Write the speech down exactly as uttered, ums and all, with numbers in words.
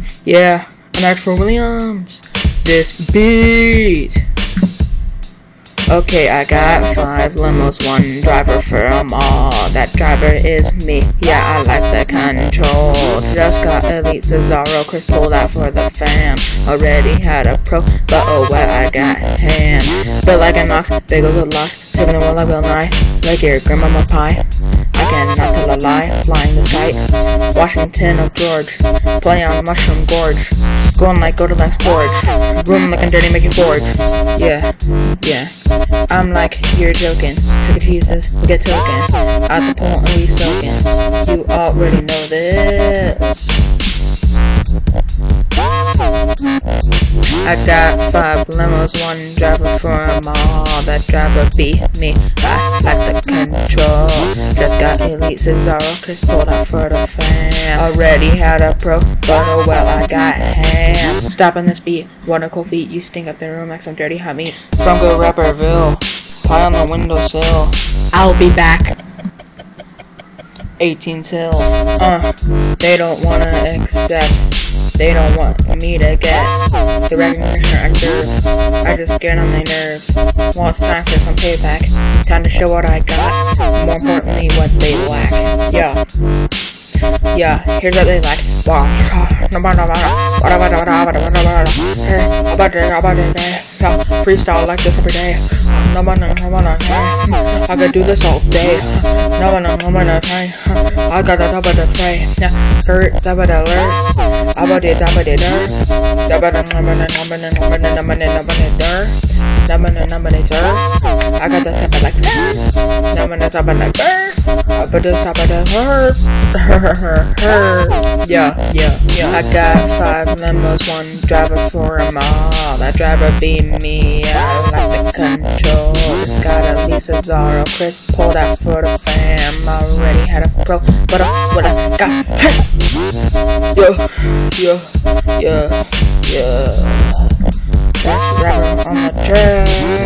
Yeah, I'm Axel Williams. This beat. Okay, I got five limos, one driver for them all. That driver is me, yeah, I like the control. Just got Elite Cesaro, Chris pulled out for the fam. Already had a pro, but oh well, I got ham. Built like an ox, bagels with locks, saving the world like Will Nye. Like your grandmama's pie, I cannot tell a lie. Flying this kite, Washington of George, play on Mushroom Gorge. Going like go to Lex Forge, room looking dirty, make you forge. Yeah, yeah. I'm like, you're joking. Trick or treaters, we get token. Out the pool and we soaking. You already know this. I got five limos, one driver for them all. That driver be me, I like the control. Just got Elite Cesaro, Chris pulled out for the fam. Already had a pro, but oh well, I got ham. Stopping this beat, water cold feet, you stink up the room like some dirty hot meat. From Go Rapperville, high on the windowsill. I'll be back. eighteen till. Uh, they don't wanna accept. They don't want me to get the recognition I deserve. I just get on their nerves. Well, it's time for some payback. Time to show what I got. More importantly, what they lack. Yeah. Yeah, here's what they lack. Wow. Freestyle like this every day. I could do this all day. I got a double to play. Skirt, seven alert. About it, about it, dirt. I got the seven like that. Number seven like bird. I put this up at the herb. Yeah, yeah, yeah. I got five limos, one driver for them all. That driver be me, I like the control. Just got Elite Cesaro, Chris pulled out for the fam. Already had a pro, but uh, what I got. Yeah, yeah, yeah, yeah. That's rapper on the track.